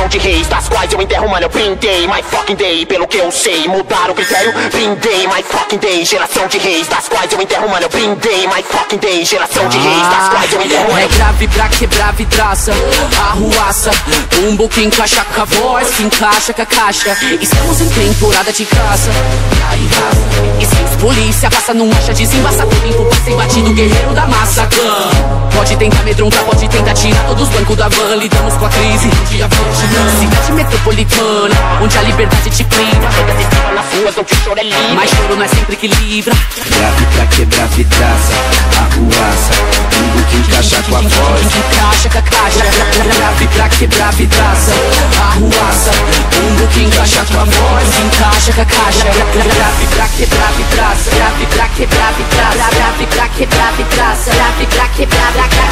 Geração de reis, das quais eu enterro, mano, eu brindei. My fucking day, pelo que eu sei, mudar o critério, brindei. My fucking day, geração de reis, das quais eu enterro, mano, eu brindei. My fucking day, geração de reis, das quais eu enterro, mano. É grave pra quebrar vidraça, arruaça, bumbo que encaixa com a voz, que encaixa com a caixa. Estamos em temporada de caça, e se os polícia passa, não acha, desembaça tudo, limpo, passa batido, guerreiro da massa. Pode tentar amedrontar, pode tentar tirar todos os bancos da van. Lidamos com a crise do dia cidade metropolitana, onde a liberdade te priva. Nas ruas não te choro, é livre, mas choro não é sempre que livra. Grave pra quebrar vidraça, arruaça, bumbo que encaixa com a voz, que encaixa com a caixa. Grave pra quebrar vidraça, arruaça, bumbo que encaixa com a voz, que encaixa com a caixa. Grave pra quebrar vidraça, grave pra quebrar vidraça, grave pra quebrar vidraça, grave pra quebrar,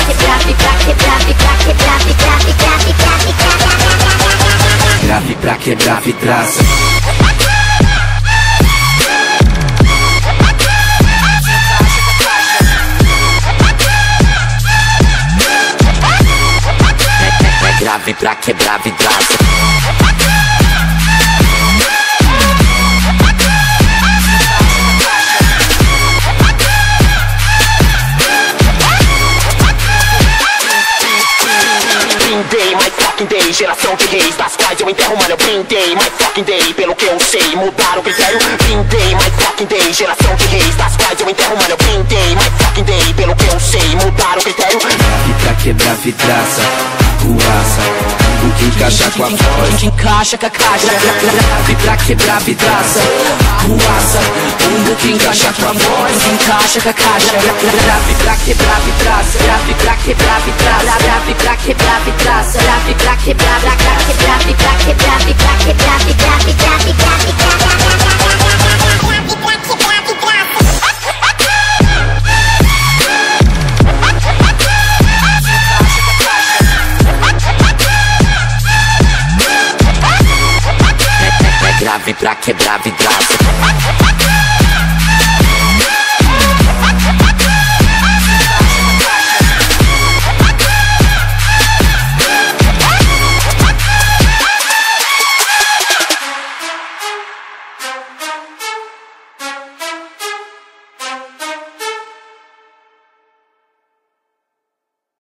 grave pra quebrar vidraça. grave pra quebrar vidraça. Brindei, my fucking day, geração de reis, das quais eu enterro, mano, eu brindei. My fucking day, pelo que eu sei, mudar o critério, brindei. My fucking day, geração de reis, das quais eu enterro, mano, eu brindei. My fucking day, pelo que eu sei, mudar o critério. Grave pra quebrar vidraça, arruaça, o que encaixa com a voz, que encaixa com a caixa. Grave pra quebrar vidraça, arruaça, bumbo que encaixa com a voz, que encaixa com a caixa. Grave pra quebrar vidraça, grave pra quebrar vidraça, grave pra quebrar vidraça, grave pra quebrar, grave pra quebrar, grave pra quebrar vidraça.